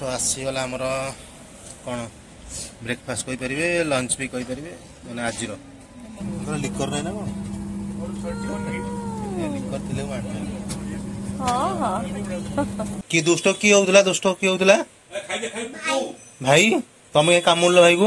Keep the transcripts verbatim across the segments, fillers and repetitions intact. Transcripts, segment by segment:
तो आसीगला आमर कौन ब्रेकफास्ट कही पारे लंच भी कही पारे मैंने आज लिकर नहीं ना लिकर थे कि दुष्ट कि होता दुष्ट कि होता भाई तुम ये काम लो भाई को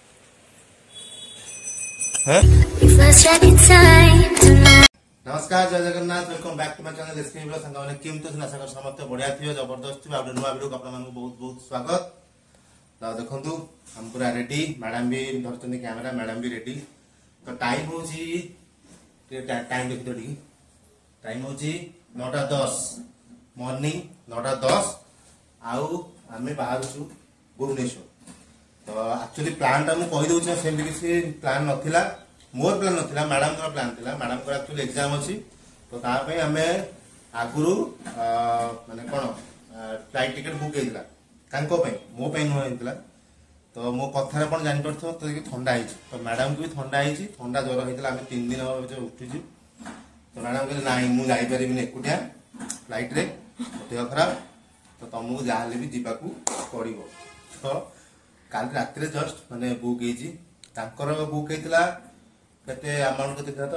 नमस्कार जय Jagannath welcome back to my channel SK blog संग माने केम तो आशा कर समस्त बढ़िया थियो जबरदस्त थियो आपन नुवा वीडियो को आपन मानको बहुत बहुत स्वागत ला देखंतु हम पूरा रेडी मैडम भी धरचंदी कैमरा मैडम भी रेडी तो टाइम होची टाइम देखि तो डी टाइम होची नौ टा दस मॉर्निंग नौ टा दस आउ हमें बाहर छु भुवनेश्वर तो एक्चुअली प्लान टा मु कहि दउ छ सेम किसी प्लान नथिला मोर प्लान नथिला मैडम का प्लान थिला मैडम को एक्चुअली एग्जाम अछि तो ता पे हमें आगुरु माने कोन फ्लाइट टिकट बुक हेतिला कांको पे मो पे न हेतिला तो मो कथारे पण जानि परथो तो कि ठंडा आइछि तो मैडम को भी ठंडा आइछि ठंडा ज्वर हेतिला हमें तीन दिन हो जे उठिजु तो मैडम कहले नाइ मु जाई परिबिने एकुटिया फ्लाइट रे देह खराब तो तुमको जाले भी जीवाकू पड़िबो तो काल रात रे जस्ट माने बुक हेछि तांकर बुक हेतिला कते अमाउंट कते था तो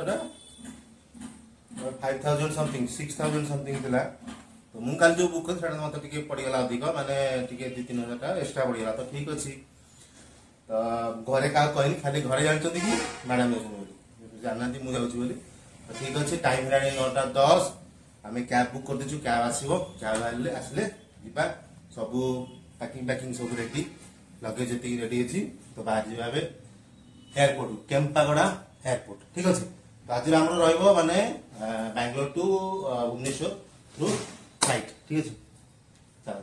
five thousand something six thousand something थिला तो मु काल जो बुक छडा मत टिके पड़ी गला अधिक माने टिके दो तीन हजार टा एक्स्ट्रा पड़ी गला तो ठीक अछि तो घरे का कहली खाली घरे जानचोदी कि मैडम जाननाती मु जाउची बोली तो ठीक अछि टाइम रानी नौ टा दस हमें कैब बुक कर देछु कैब आसीबो कैब आले आसले जिबा सब पैकिंग पैकिंग सब रेडी लगेज जति रेडी अछि तो बाहर जिबाबे एयरपोर्ट केम्पागड़ा एयरपोर्ट ठीक अच्छे तो आज आम रने Bangalore to Bhubaneswar through flight ठीक अच्छे चलो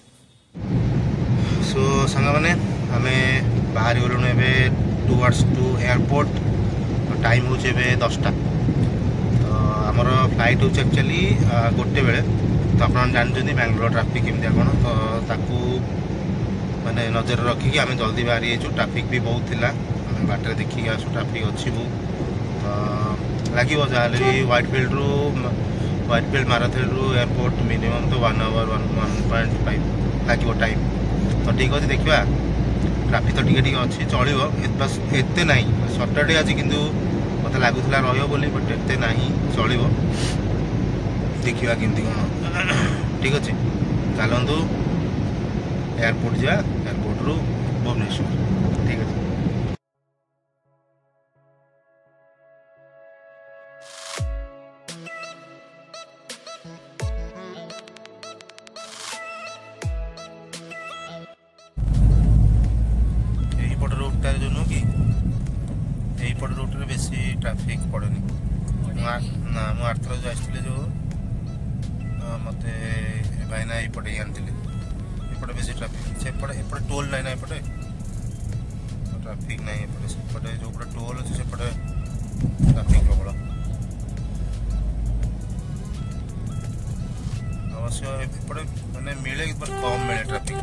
सो सांग मैंने आम बाहर गलु टुवर्ड्स टू एयरपोर्ट टाइम हूँ दसटा तो आमर फ्लाइट हूँ एक्चुअली गोटे बेले तो आप जानते बैंगलोर ट्राफिक केमती कौन तो ताकू माने नजर रखिकी आम जल्दी बाहरी ट्राफिक भी बहुत थिला बाटर देखिए आसु ट्राफिक अच्छी बहुत तो लगे जहाँ व्हाइट फील्ड रु व्हाइट फील्ड मैराथन रु एयरपोर्ट मिनिमम तो one hour one one point five लगे टाइम तो ठीक अच्छे देखा ट्राफिक तो टी अच्छी चलो बस एत ना सटरडे आज किंतु मत लगुला रोली बट एत ना चलो देखा केमती कौन ठीक अच्छे चलतु एयरपोर्ट जा एयरपोर्ट रु भुवनेश्वर ठीक है पट रूट रे बेसी ट्रैफिक पड़ेनी ना मु आर्थर जो आसते जो मत भाईना यपटे आनी एपटे बेसी ट्रैफिक सेपटे एपटे टोल ना ना एपटे ट्रैफिक ना एपटे सेपटे जो पटे टोल अच्छे सेपटे ट्रैफिक प्रबल अवश्य एपटे माने मिले बट कम मिले ट्रैफिक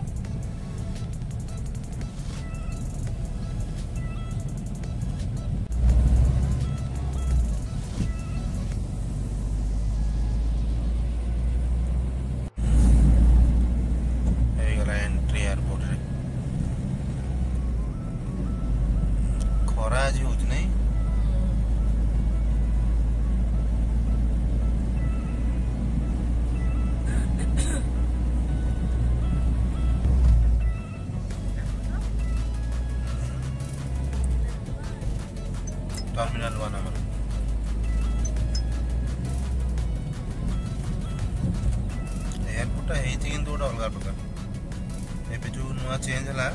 टर्मिनल वन आम एयरपोर्ट है किंतु गोटे अलग प्रकार एवं जो नुआ चेंज है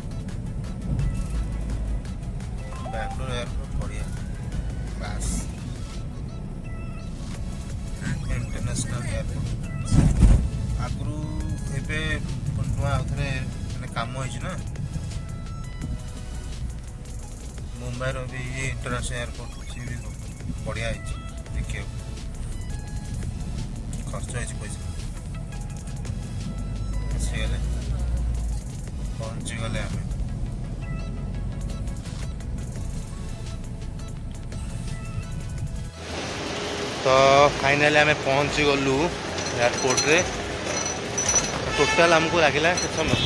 बैंगलोर एयरपोर्ट बढ़िया क्लास इंटरनेशनल एयरपोर्ट आगु एवं नुआ आउे कम हो मुंबई रो भी इंटरनेशनल एयरपोर्ट सी भी बढ़िया देखिए खर्च है पैसा आसीगले पहुँची गले आम तो फाइनली आम पहुँची गलु एयरपोर्ट रे टोटाल आमको लगे के समय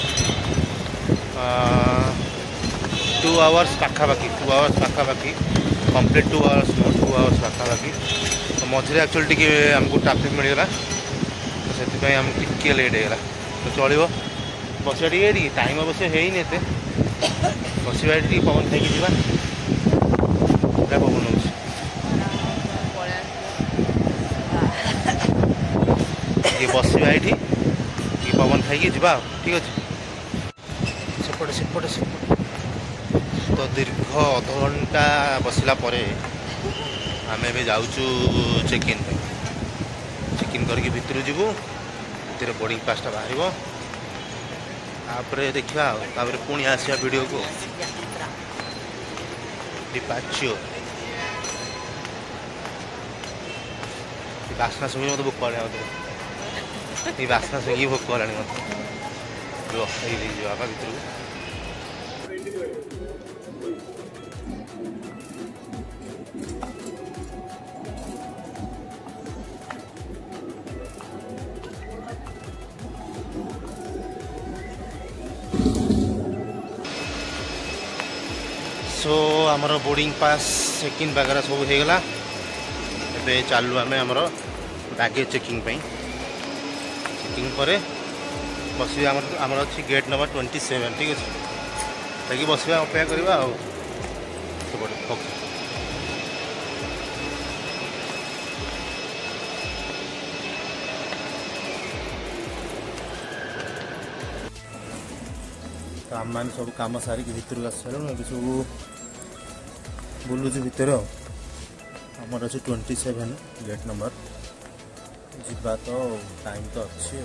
टू आवर्स पाखापाखि टू आवर्स पाखापाखि complete two hours no two hours पाखापाखि तो मझे एक्चुअली टी आमको ट्राफिक मिलगला तो से आम टी लेट होगा तो चलो बस टे टाइम अवश्य है बस पवन खाई जा पवन हो बसवा ये पवन खाई जा ठीक अच्छे सेपटे सेपटे सेपटे तो दीर्घ अध घंटा बसला आम ए जाऊँ चेक इन चेक इन करके भितर जीवु भितर बोर्डिंग पासटा बाहर तापर देखा तापर पुणी आसिया वीडियो को डिपार्चर बासना सुनी मत भोक ये बासना सुनी भोक मत जावा भितर सो आमर बोर्डिंग पास चेक इन वगैरह सब हो गला ए चालू आम आमर बैगेज चेकिंग चेकिंग पर बस आमर अच्छी गेट नंबर ट्वेंटी सेवेन ठीक अच्छे ताकि बस अपेक्षा करवा ओके तो आम मैंने सब कम सारिक भितर आस सारूँ अभी सब बुलूँ भितर आमर अच्छे ट्वेंटी सेवेन गेट नंबर जीवा तो टाइम तो अच्छी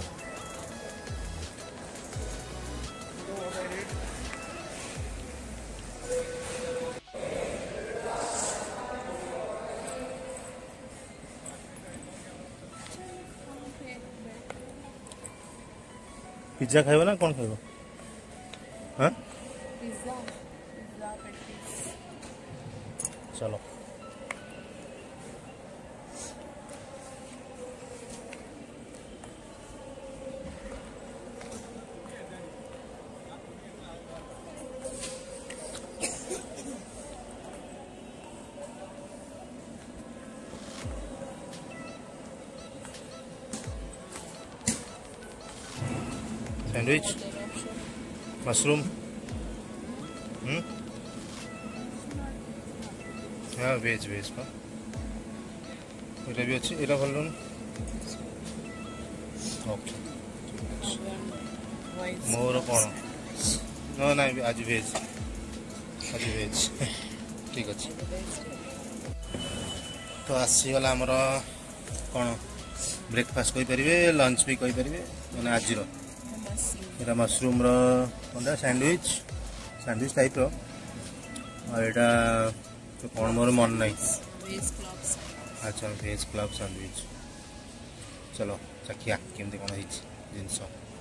पिज्जा खाइब ना कौन खाइब हाँ पिज्जा पिज्जा पैटीज चलो सैंडविच मशरूम हम्म हाँ वेज वेज का ये भी अच्छी ये भल ओके मोर कौन ना ना आज वेज आज वेज ठीक अच्छे तो आसीगला आमर कौन ब्रेकफास्ट कहींपारे लंच भी कहींपारे मैंने आज ये मशरूम रा सैंडविच सैंडविच टाइप रो और यहाँ तो कौन मोर मन नहीं अच्छा वेज क्लब सैंडविच चलो चखिया केमती कौन जिनस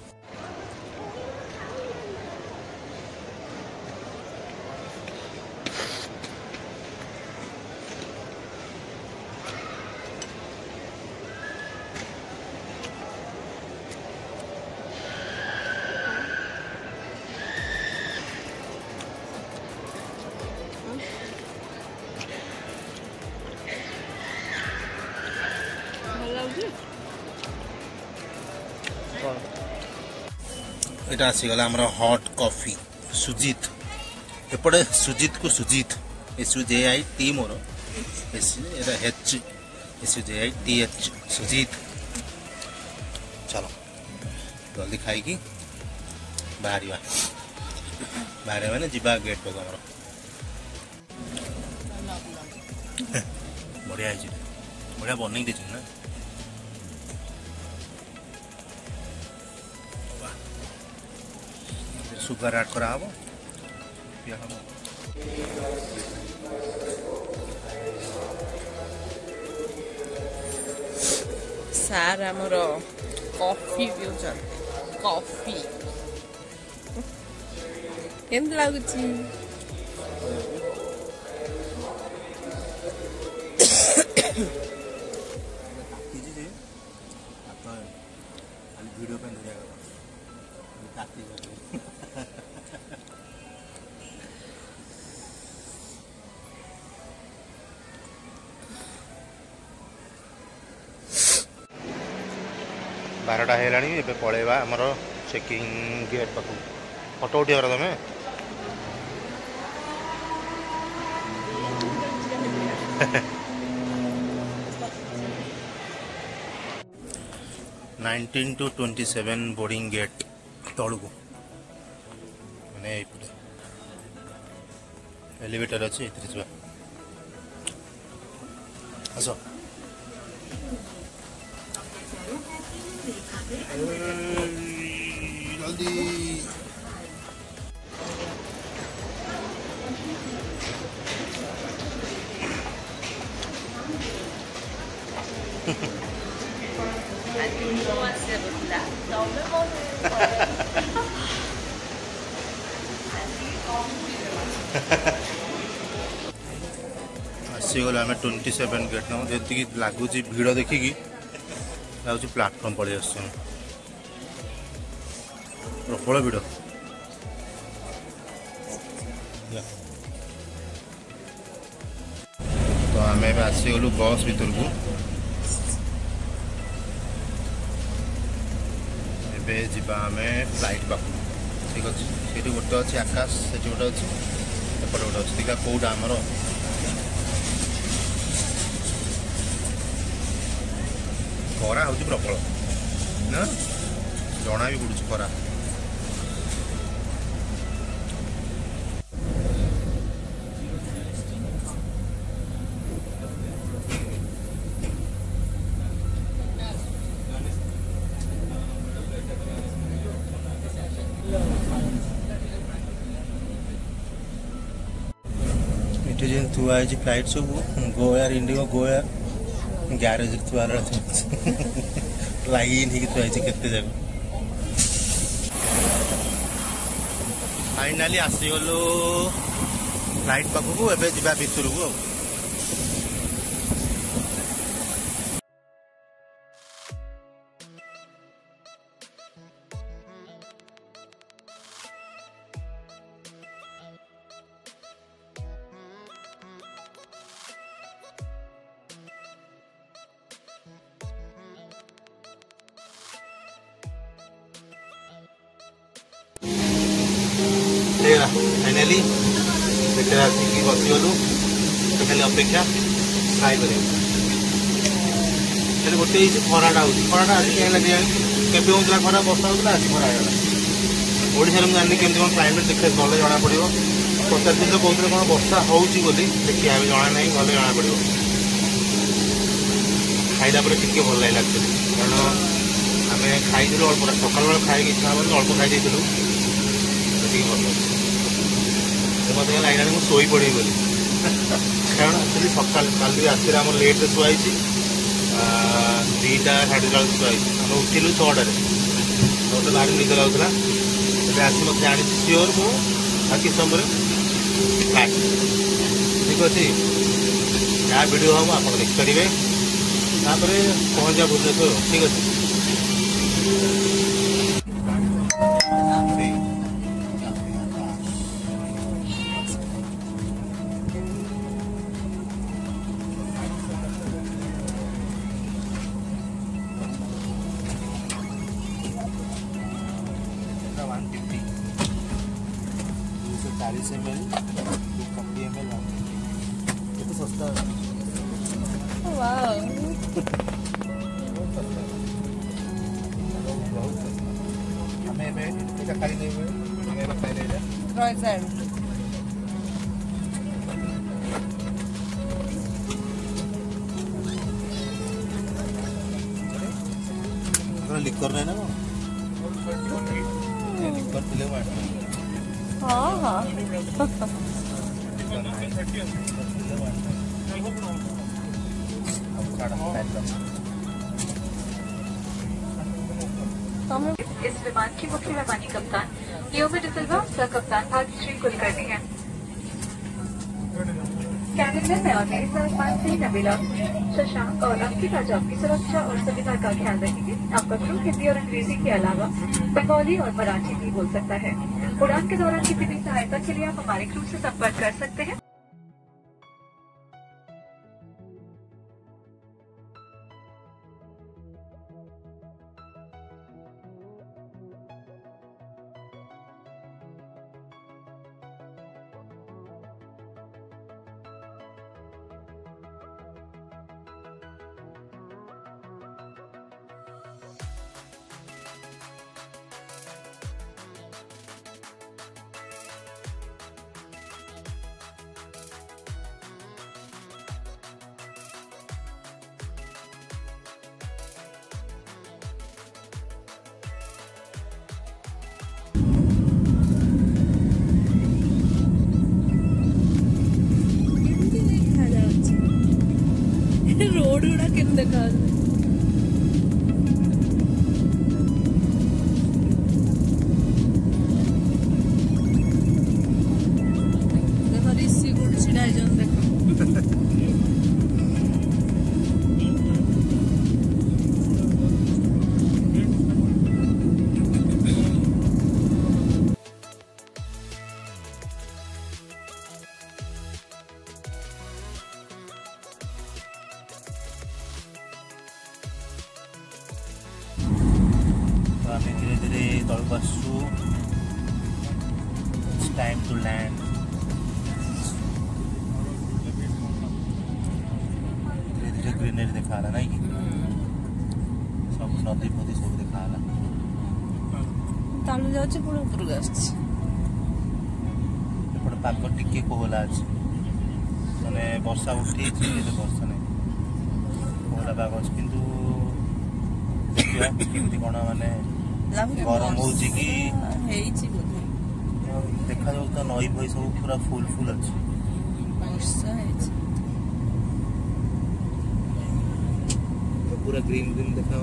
यहाँ आसीगला आमर हॉट कॉफी सुजीत एपटे सुजीत को Sujit S U J I T मोर S H S U J I T H Sujit चलो जल्दी खाई बाहर बाहर मैंने जीवा गेट पाक आमर बढ़िया बढ़िया बन ना सुगर ऐड करा हम पिया हम सार आमर कॉफी पिउछन कॉफी केमती लागुची वीडियो पे बारटा है पलैबा आमर चेकिंग गेट पाख फटो उठिया तुम nineteen to twenty seven boarding gate तलू मैंने एलिवेटर अच्छे आस जल्दी आसीगला आम ट्वेंटी सेवेन गेट न जी लगुच भिड़ देखिकी लगुच प्लाटफर्म पड़े आस प्रबल भिड़ तो आम आसीगलु बस भर को एमे फ्लाइट पाक ठीक अच्छे से गोटे अच्छे आकाश से गोटे अच्छे एपटे गोटे अच्छे देखा कौटा आमर खरा हूँ प्रबल ना जना भी पड़ू खरा ये जो थुआई फ्लाइट सब Go Air IndiGo Go Air ग्यारेज थुआर लाइन ही थुआई केते जगह फाइनाली आसीगलु फ्लाइट पाखक एवं जा भितर को फाइनाली बसीगलु खाली अपेक्षा ट्राए कर गोटे खराटा हो खराटा आज कहीं लगे केवे होता खरा बसा होता आज खरा है ओडिशा में जानी केमती कौन क्लाइमेट देखते भले जना पड़ो पचास दिन तो कहते कौन वर्षा होगी देखिए जना ना भले जना पड़ो खाइला टे भल लगे एक्चुअली कारण आम खाई अल्प सकाल बेला खाई इच्छा हम अल्प खाई भल मत लगे मुझे शोई पड़ी बोली कारण एक्चुअली सका कल रात आम लेट शुआई दीटा साढ़े दुटा शुआई आम उठिलु छटार मत बाहर निद लगुला आस मत जानी सियोर मु कि समय फ्लाइट ठीक अच्छे क्या वीडियो हम आप देखिपारे पहुँचा भुवनेश्वर ठीक अच्छे चालीस M L forty M L ये सस्ता लिकर नहीं ना लिकर थे हाँ हाँ इस विमान की मुख्य विमानी कप्तान लियो डिसिल्वा सह कप्तान भाग्यश्री कुलकर्णी है। कैबिन में मैं और मेरे साथ पास से नबीला, शशांक और अंकिता जो आपकी सुरक्षा और सुविधा का ख्याल रखेंगे। आपका क्रू हिंदी और अंग्रेजी के अलावा बंगाली और मराठी भी बोल सकता है। उड़ान के दौरान किसी भी सहायता के लिए आप हमारे क्रू से संपर्क कर सकते हैं। रोड गुड़ा के देखा ऋषि गुड़ छिड़ा देख आम धीरे धीरे तलक आसू। Time to land. धीरे धीरे ग्रीनरी देखा नहीं कि सब नदी फदी सब देखा तालू जाऊँ पुणी उपरକୁ ଆସୁଛି। एपटे पाग टिके कोहला अच्छे मैंने वर्षा उठी वर्षा नहीं कोहला पाग अच्छे किंतु देखिए केमती कौन माने गरम हो देखा जाऊ तो नई फई सब पूरा फुल फुल अच्छे पूरा ग्रीन ग्रीन देखा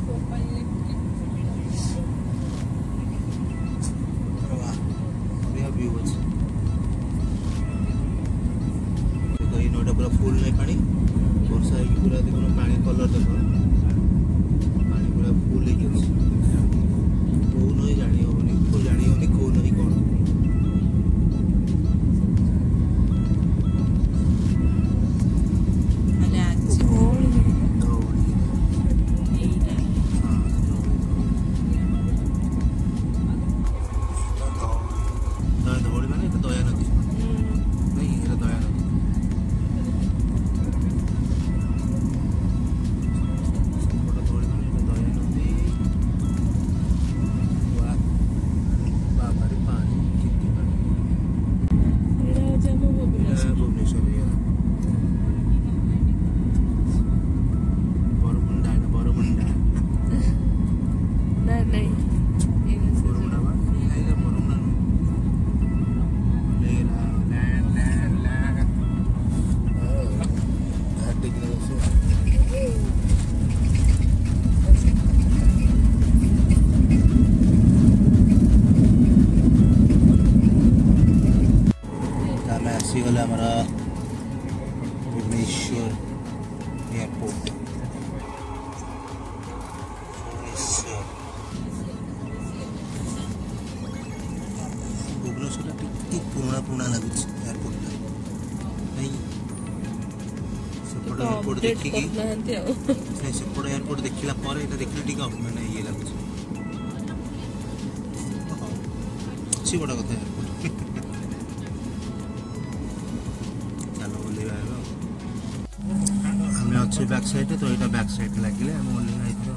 व्यू अच्छे नईटा पूरा फुल नहीं पानी वर्षा पूरा देखो पानी कलर देख पानी पूरा फुल कौ नई जानी हेनी फुल जानी हेनी कौ नई कौन धौड़ी मैंने दया नदी नहीं दया नदी आसीगला हमारा भुवनेश्वर एयरपोर्ट। भुवनेश्वर टी पुराना पुराना लगुच एयरपोर्ट नहीं सेपट एयरपोर्ट देखिकी नहीं सेपट एयरपोर्ट देखला पर एटा देखले टी मैंने ये लगुच अच्छी बड़ा कथा एयरपोर्ट हमें अच्छे बैक साइड तो यहाँ बैक साइड लगे आम ओल्ल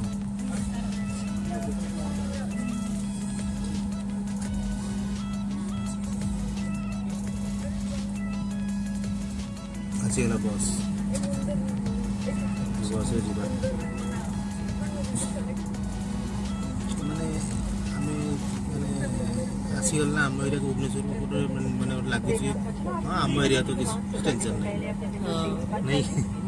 आसीगला बस बस जा मैंने आम मैंने आसीगल ना आम एरिया भुवनेश्वर मैंने लगुच हाँ आम एरिया तो किसी टेंशन नहीं नहीं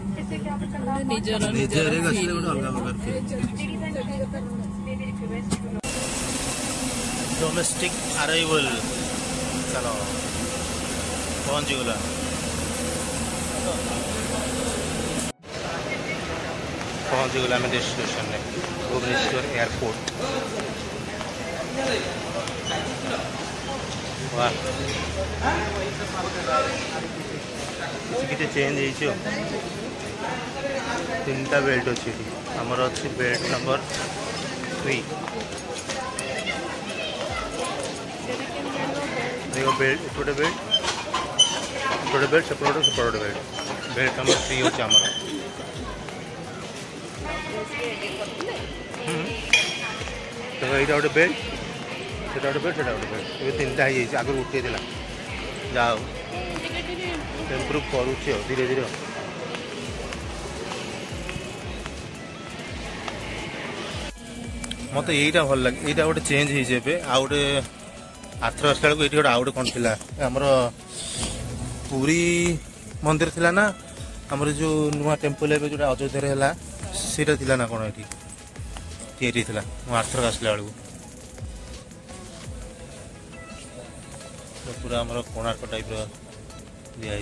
डोमेस्टिक अराइवल चलो पहुंच गला पहुँची गला आम डेस्टिनेशन में भुवनेश्वर एयरपोर्ट। वाह किसी चेंज हो तीन टा बेल्ट अच्छी आमर अच्छी बेल्ट नंबर थ्री देखो बेल्ट गोटे बेल्ट गोटे बेल्ट सेपट सेपट बेल्ट बेल्ट नंबर थ्री अच्छे आमर देखो यहाँ गोटे बेल्ट से गोटे बेल्ट से गोटे बेल्ट ये तीन टा हो आगे उठे जाओ इम्प्रूव करुच्छे धीरे धीरे मत यहीटा भल लगे यहाँ गोटे चेंज होते आउ गोटे आथर आसला बेलू ये गोटे आउ गोटे कौन थी आमर पुरी मंदिर थिला ना आमर जो नुआ टेम्पल जो अयोध्या है सीटा थिला ना कौन ये तैयारी थी आर्थर आसला बेलू पूरा आमर कोणार्क टाइप दिखाई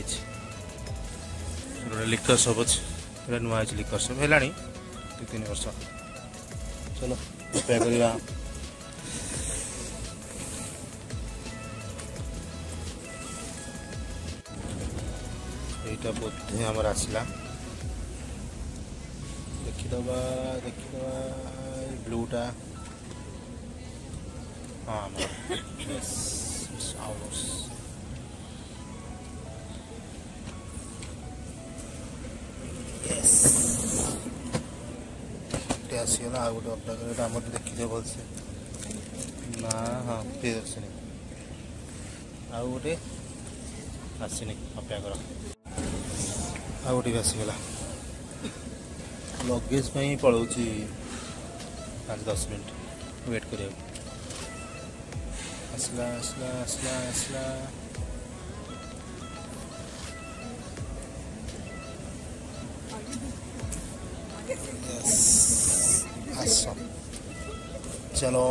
गोटे लिकर सब अच्छे नुआ लिकर सब है दु तीन वर्ष चलो अपेक्षा करवा यहाँ बोधे आमर आसला देखीदबा देखीदबा ब्लूटा हाँ आसीगला आ गोटे अपेक्षा आम देखी भलसे ना हाँ प्रियदर्शनी आउ गोटे आसनी अपेक्षा कर आ गोटे भी आसीगला लगेज पलाऊँ पाँच दस मिनट वेट कर आसला आसला आसला आसला चलो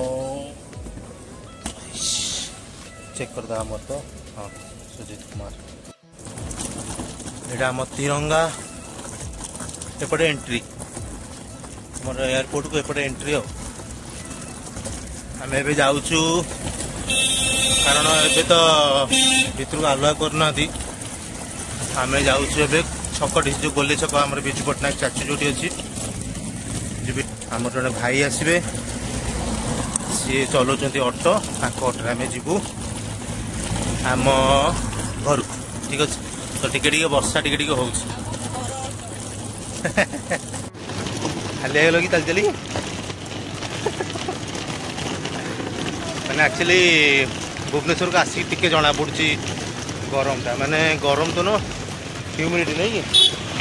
चेक करदा आम तो हाँ सुजीत कुमार यहाँ आम तिरंगा एपटे एंट्री आम एयरपोर्ट को एपटे एंट्री आम ए जाऊँ कारण ए तो भितर को आलुआ करना आम जाऊँ छक जो गोली छक आम विजु पट्टनायक स्टाच्यू जो अच्छी आम जड़े भाई आसबे सी चलाउं ऑटो ऑटो आम जीवु आम घर ठीक अच्छे तो टिके टिके वर्षा टिके टिके हो खाली आगल कि चल चली मैंने एक्चुअली भुवनेश्वर को आसिक टिके जना पड़ी गरम टा माने गरम तो न ह्यूमिडिटी नहीं कि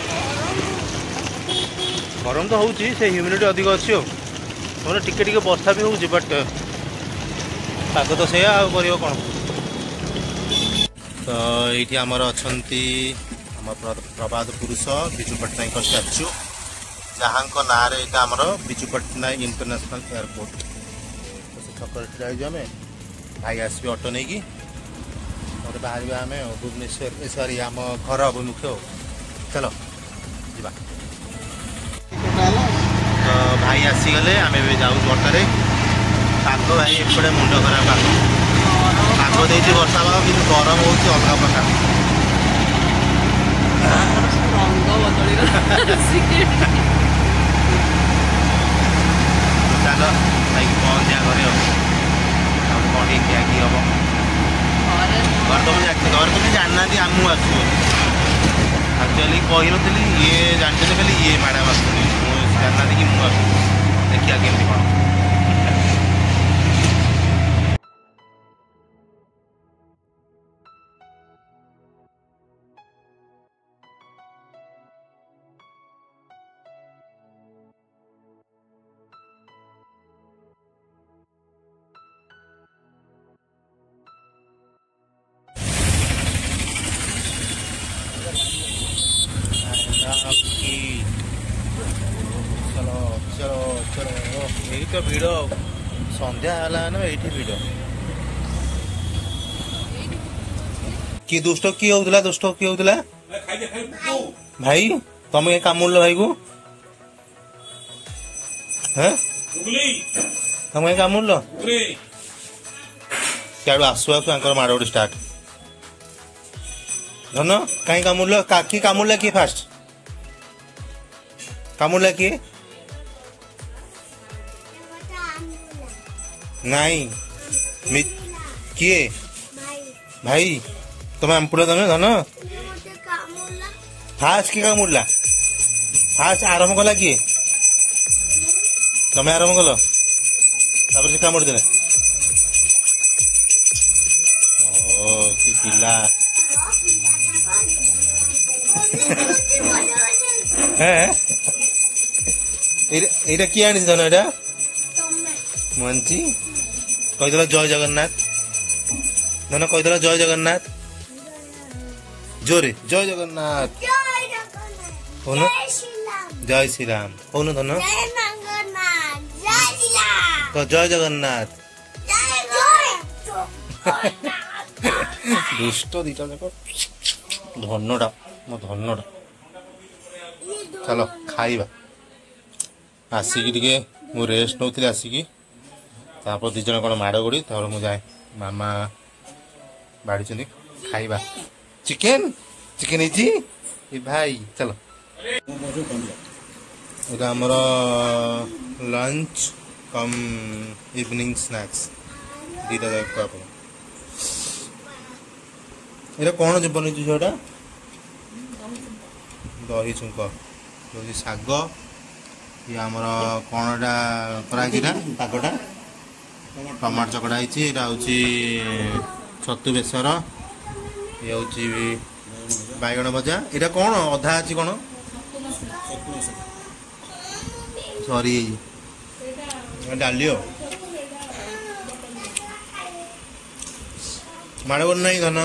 गरम तो होची से ह्यूमिडिटी अधिक अच्छी हो तो टिके टिके वर्षा भी होची बट पाग तो से कर कौन तो ये आमर अच्छा आम प्रभात पुरुष विजु पट्टनायक स्टाच्यू जहाँ ना आमर विजु पट्टनायक इंटरनेशनल एयरपोर्ट छकर आम भाई आसबे ऑटो नहीं कि बाहर आम भुवनेश्वर सॉरी आम घर अभिमुखे चलो जा तो भाई आसीगले आम जाऊँ ऑटोरे पाग भाई एपटे मुंड खराब पाग पाग दे वर्षा पाग कि गरम हो अलग प्रकार चलो भाई पहुँचा घरे कौन क्या कि हम घर तो मुझे घर तो मुझे जानना आम आसू एक्चुअली कही नी ये जानते खाली ये मैडम आस जानना कि मुझे देखिए केमती कौन चलो चलो चलो यही तो भिड़ संध्या ना ये भिड़ कि दुष्ट कि होता दुष्ट कि होता भाई तुम कामुड़ भाई को हैं तुम कामुड़ क्या आसु आसु माड़ गोटे स्टार्ट धन कहीं कामुड़ कि कामुड़ किए फास्ट कामुड़ किए नहीं किए भाई तुम्हें आमपुला तमें धन फास्ट किए कामुड़ा फास्ट आरंभ कला किए तुम्हें आरंभ कल तापर से कामुड़ देने ओ कि पिला এইটা কি আনিস ধন এটা মঞ্চি কইদলা জয় জগন্নাথ ধন কইদলা জয় জগন্নাথ জোরে জয় জগন্নাথ হলো জয় শ্রীরাম হলো ধন জয় জগন্নাথ দুষ্ট দিটা দেখো ধন্যটা মো ধন্যটা चलो खाइबा आसिकी टिके मु रेस्ट नौଥିଲି आसिकी तापर दी जन कोन माड़ गोड़ी तापर मु जाए मामा बाड़ी चली खाइबा चिकन चिकन इजी ए भाई चलो एटा हमर लंच कम इवनिंग स्नैक्स दीटा जाक आप एटा कोन जे बनै छु जोडा दही छुंक शाग ये आमर कौनटा कराइना पागटा टमाटो चकड़ा होती छतु बेसर ये हूँ बैगण भजा यहाँ कौन अधा अच्छी कौन सरी डाली माड़ गोड़ नहीं धन